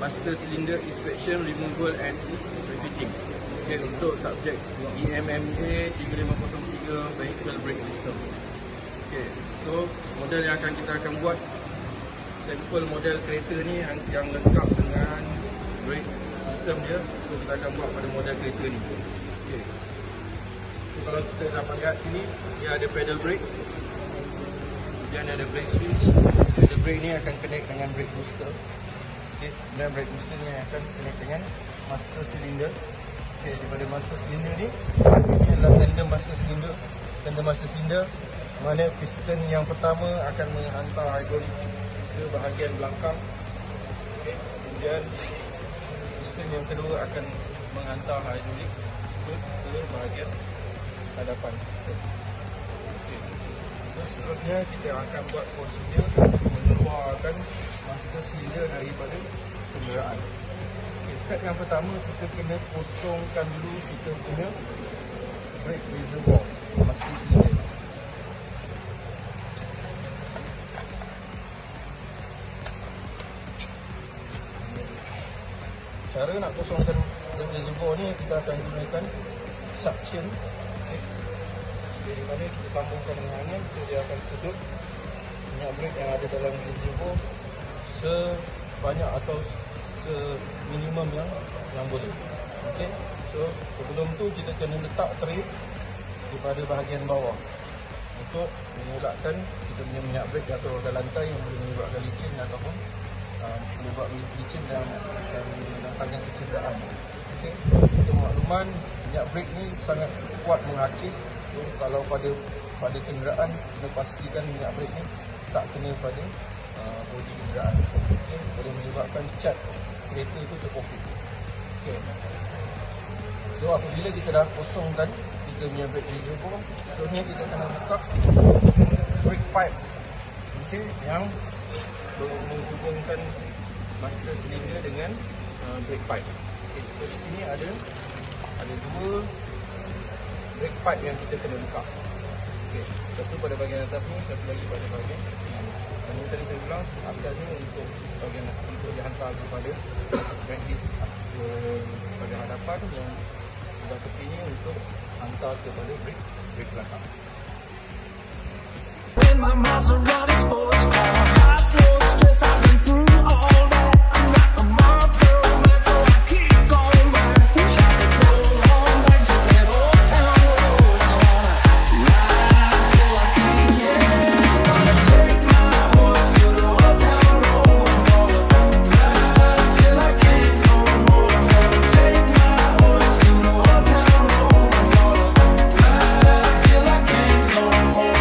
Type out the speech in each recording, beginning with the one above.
Master Cylinder Inspection, Removal and Refitting. Okay, untuk subjek EMMA 3503 Vehicle Brake System. Okay, so model yang kita akan buat, sampel model kereta ni yang lengkap dengan brake system dia. So kita akan buat pada model kereta ni. Okay. So kalau kita dapat lihat sini, dia ada pedal brake, kemudian ada brake switch. Pedal brake ni akan connect dengan brake booster. Okay. Dan brake booster ni akan connect dengan master cylinder. Okay, daripada master cylinder ni, ini adalah tandem master cylinder. Tandem master cylinder mana piston yang pertama akan menghantar hidrolik ke bahagian belakang. Okay. Kemudian piston yang kedua akan menghantar hidrolik ke bahagian hadapan piston. Okay. So seterusnya kita akan buat prosedur mengeluarkan master cylinder daripada kenderaan. Okay, step yang pertama, kita kena kosongkan dulu kita punya brake reservoir master cylinder. Cara nak kosongkan reservoir ni, kita akan gunakan suction. Okay. Dari mana kita sambungkan dengan angin, dia akan sedut minyak brake yang ada dalam reservoir sebanyak atau seminimum yang boleh. Okay. So sebelum tu kita kena letak tray di bahagian bawah untuk mengelakkan kita punya minyak brake jatuh ke lantai yang boleh menyebabkan licin ataupun menyebab licin dan mendatangkan kecederaan. Okay. Untuk makluman, minyak brake ni sangat kuat menghakis. So, kalau pada kenderaan, kena pastikan minyak brake ni tak kena pada bodi kenderaan. Okay. Boleh menyebabkan cat kereta itu terpopik. Okay. So apabila kita dah kosongkan kita punya brake reservoir, seterusnya kita kena buka brake pipe. Okay. Yang menghubungkan master cylinder dengan brake pipe. Okay, so di sini ada dua brake pipe yang kita kena buka. Okay, satu pada bahagian atas ni, satu lagi pada bahagian ini. Dan ini tadi saya bilang atasnya untuk bahagian untuk dihantar kepada brake disc pada hadapan, yang sebelah tepinya untuk hantar kepada brake belakang. My Maserati sports car, high flow stress, I've been through all that. I'm not a Marlboro man, so I keep going back. Wish I could go on back to that old town road. I wanna ride till I can't get. Gonna take my horse to the old town road. I'm gonna ride till I can't no more. I'm gonna take my horse to the old town road. I'm gonna ride till I can't no more.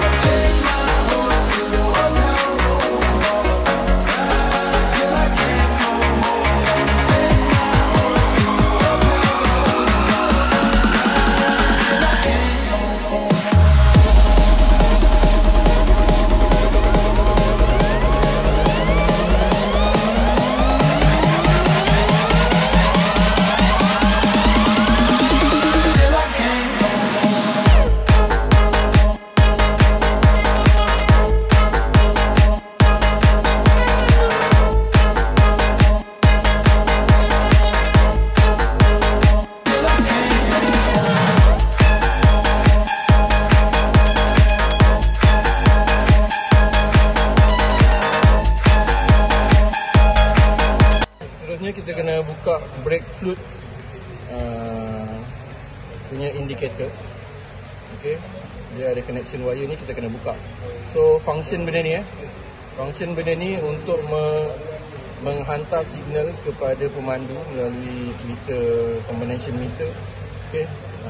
Kita kena buka brake fluid punya indicator. Okay, dia ada connection wire ni, kita kena buka. So function benda ni function benda ni untuk menghantar signal kepada pemandu melalui meter, combination meter. Okay.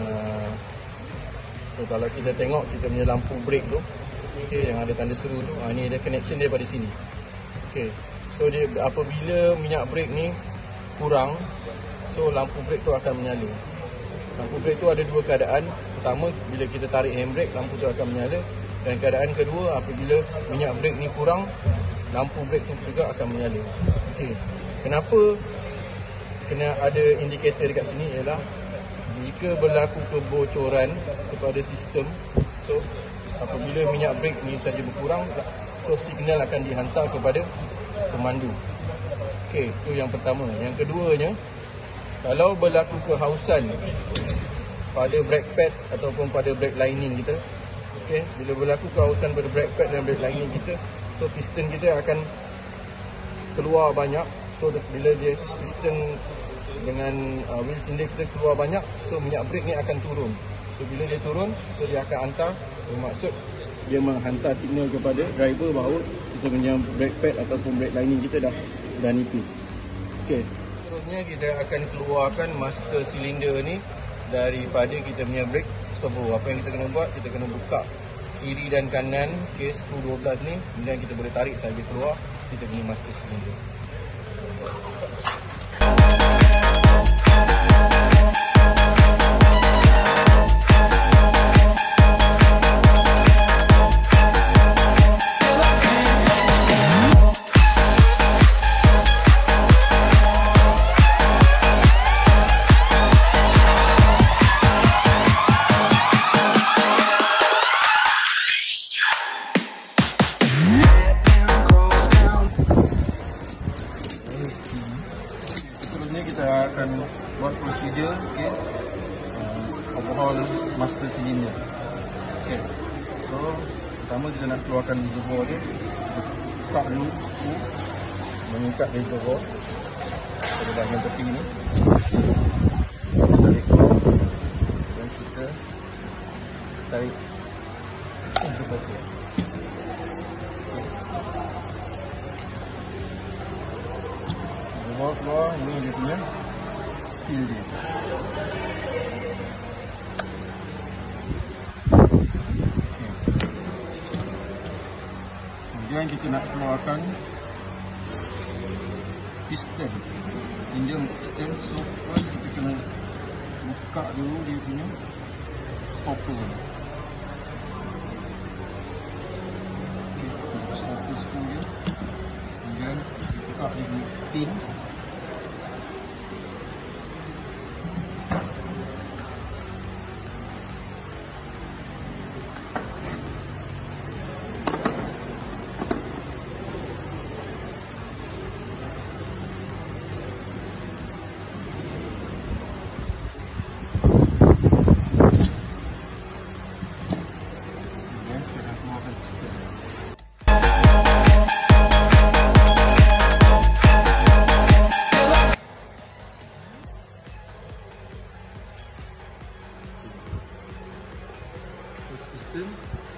So kalau kita tengok kita punya lampu brake tu, okay, yang ada tanda seru tu, ni ada connection dia pada sini. Okay. So dia apabila minyak brake ni kurang, so lampu brake tu akan menyala. Lampu brake tu ada dua keadaan. Pertama, bila kita tarik handbrake, lampu tu akan menyala. Dan keadaan kedua, apabila minyak brake ni kurang, lampu brake tu juga akan menyala. Okey. Kenapa kena ada indikator dekat sini ialah jika berlaku kebocoran kepada sistem, so apabila minyak brake ni saja berkurang, so signal akan dihantar kepada pemandu. Okey, itu yang pertama. Yang keduanya, kalau berlaku kehausan pada brake pad ataupun pada brake lining kita, okey, bila berlaku kehausan pada brake pad dan brake lining kita, so piston kita akan keluar banyak. So bila dia piston dengan wheel cylinder kita keluar banyak, so minyak brake ni akan turun. So bila dia turun, so dia akan hantar, bermaksud dia menghantar signal kepada driver bahawa kita punya brake pad ataupun brake lining kita dah nipis. Okey. Seterusnya kita akan keluarkan master cylinder ni daripada kita punya brake servo. Apa yang kita kena buat? Kita kena buka kiri dan kanan case skru 12 ni, kemudian kita boleh tarik sahaja keluar kita punya master cylinder. Kita akan buat prosedur, okay, overhaul master cylinder. Okay. So pertama kita nak keluarkan reservoir dia, buka dulu skru, mengikat reservoir pada bahagian tepi ni, tarik keluar dan kita tarik reservoir dia. Keluar, ini dia punya seal dia. Kemudian kita nak keluarkan piston, engine piston. So first kita kena buka dulu dia punya stopper. Stopper skru dia. Kemudian buka dia punya pin. Piston.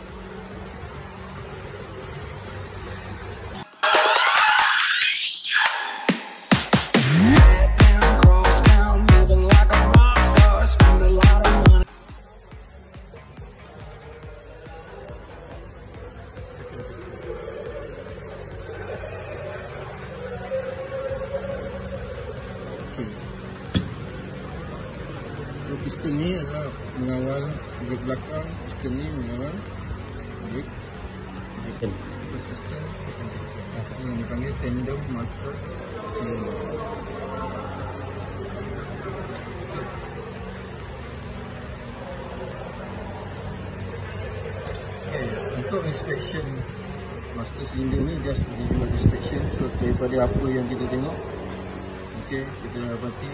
So piston ni adalah mengawal brake belakang, piston ni mengawal brake depan. First piston, second piston. Ini yang dipanggil tandem master cylinder. Okay, untuk inspection master cylinder ni just visual inspection. So daripada apa yang kita tengok, okay, kita dapati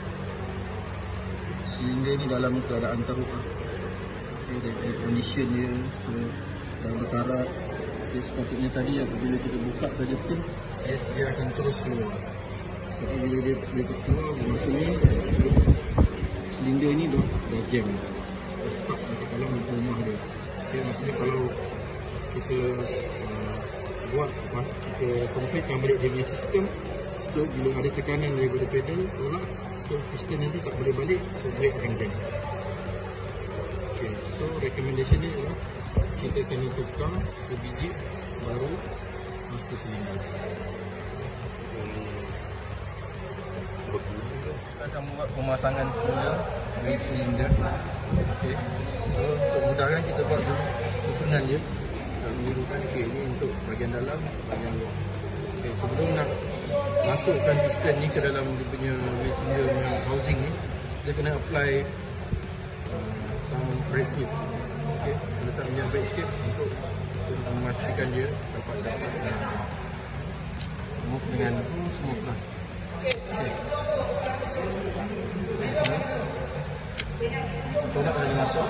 silinder ni dalam keadaan teruk. Okay, dari condition dia, so dah berkarat. Okay, sepatutnya tadi apabila kita buka saja pin, dia akan terus keluar. Tapi bila dia keluar, maksudnya silinder ni dah jam, dah stuck macam dalam rumah dia. Okay, maksudnya kalau kita kita completekan balik dia punya sistem, so bila ada tekanan daripada pedal tolak, so piston nanti tak boleh balik, so brake akan jam. Okay, so recommendation ni adalah kita kena tukar sebiji baru master cylinder. Kita akan buat pemasangan semula wheel cylinder. Okay, so untuk mudahkan kita buat dulu susunan je. Menggunakan ni untuk bahagian dalam, bahagian luar. Okay, sebelum nak masukkan piston ni ke dalam dia punya wheel cylinder punya housing ni, kita kena apply some brake fluid. Okay, letak minyak brake sikit untuk memastikan dia dapat move dengan smooth lah. Produk dah masuk.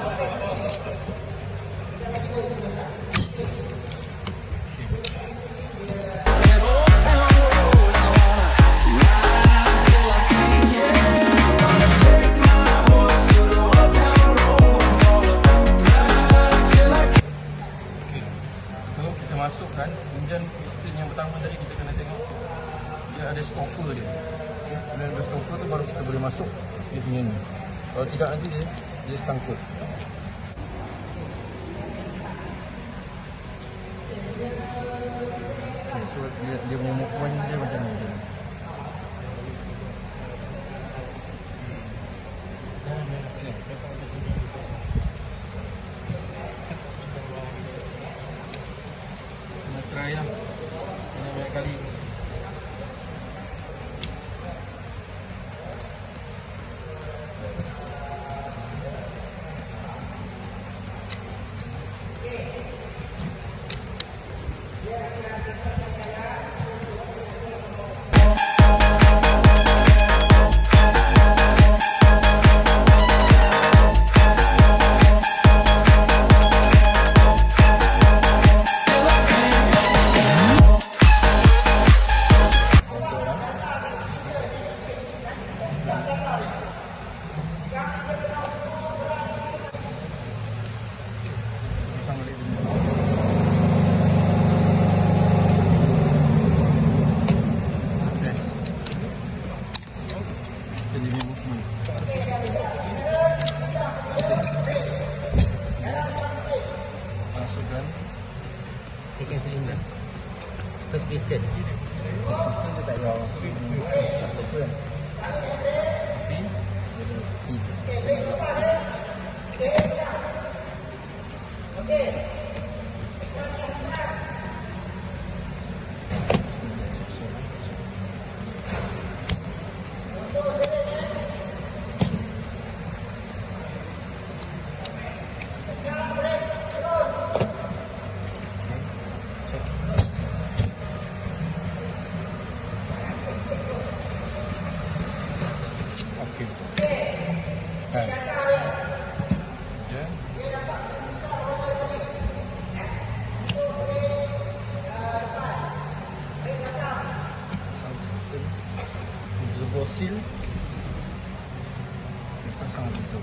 Masukkan, kemudian piston yang pertama tadi kita kena tengok dia ada stopper dia. Bila ada stopper tu baru kita boleh masuk dia punya ni. Kalau tidak nanti dia sangkut. Okay, so dia punya movement dia macam ni. Try lah. Kena banyak kali. First piston. Piston tu tak jauh. Piston tu kan. Okey. Reservoir seal pasang betul.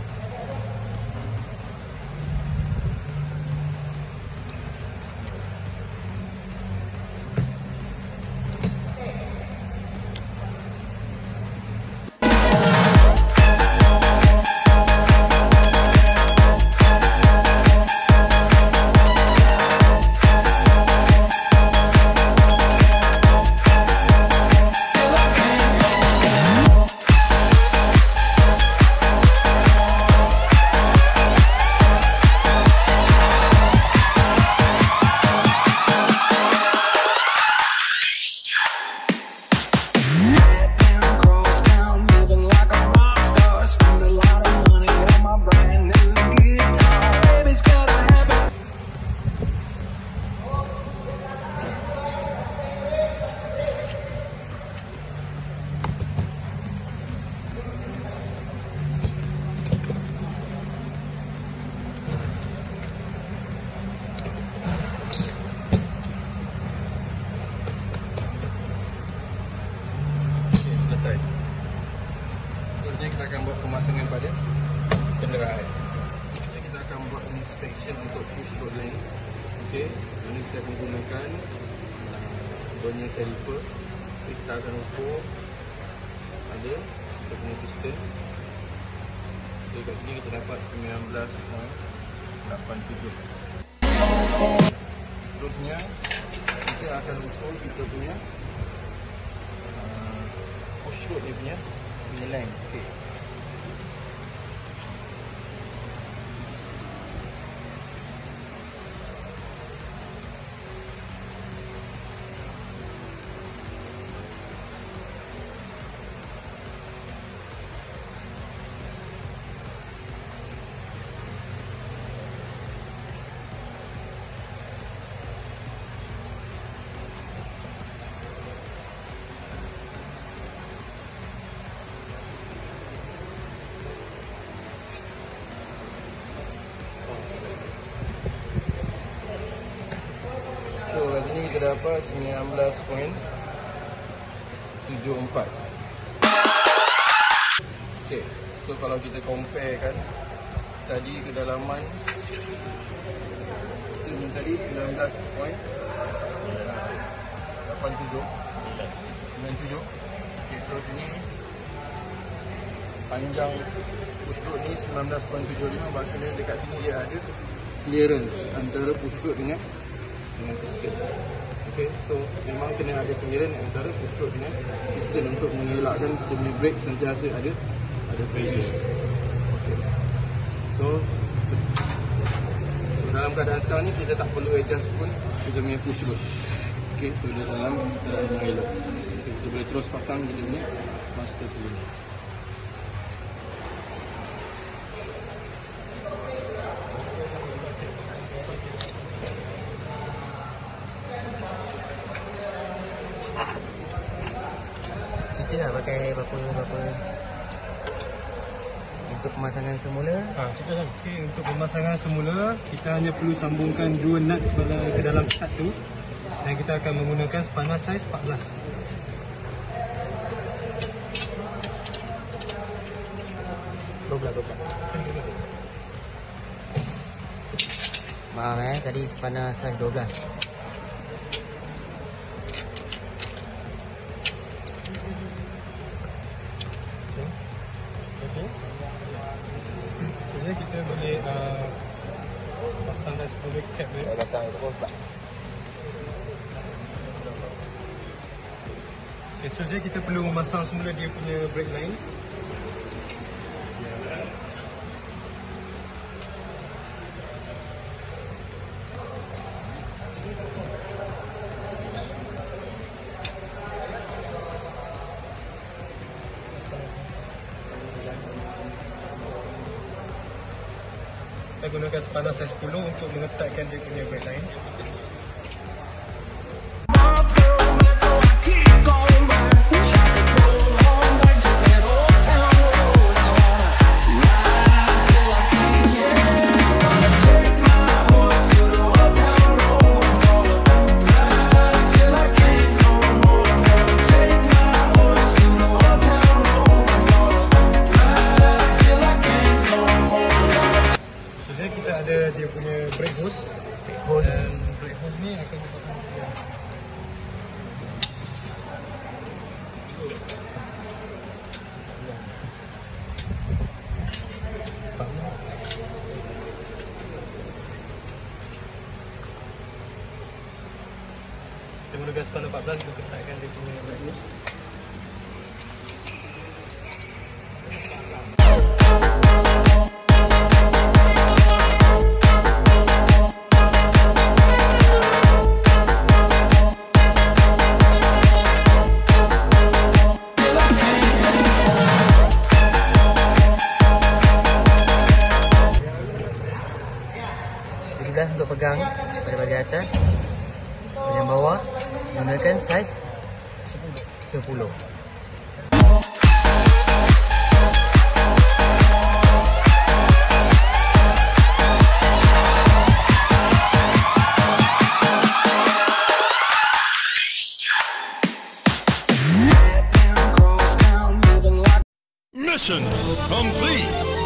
Selesai. Selanjutnya kita akan buat pemasangan pada kenderaan. Jadi kita akan buat inspection untuk push rod line. Okey, ini kita akan gunakan vernier caliper. Kita akan ukur ada kita punya piston. Jadi kat sini kita dapat 19.87. Seterusnya kita akan ukur kita punya push rod dia punya length. Okey. dapat 19.74. Okay, so kalau kita compare kan, tadi kedalaman kita tadi 19.97. Okay, so sini panjang push rod ni 19.75, maksudnya dekat sini dia ada clearance antara push rod dengan piston. Okay, so memang kena ada clearance antara push rod dengan piston untuk mengelakkan kita punya brake sentiasa ada pressure. Okay. So dalam keadaan sekarang ni kita tak perlu adjust pun kita punya push rod. Okay, so dia dalam keadaan mengelak. Okay, kita boleh terus pasang kita punya master cylinder. Kita nak pakai berapa untuk pemasangan semula. Cerita kan. Okay, untuk pemasangan semula kita hanya perlu sambungkan 2 nut ke dalam stud tu, dan kita akan menggunakan spanner saiz 14. Maaf tadi spanner saiz 12. Sebenarnya kita boleh pasang dah 10 cap ni. Pasang itu pun tak. Okay, so kita perlu memasang semula dia punya brake line. Kita gunakan spanner saiz 10 untuk mengetatkan dia punya brake line. Dia punya brake hose. Dan brake hose ni akan dipasang dia. Kita menggunakan spanner 14 untuk ketatkan dia punya brake hose. Untuk pegang pada bahagian atas, bahagian bawah gunakan saiz 10. Mission complete.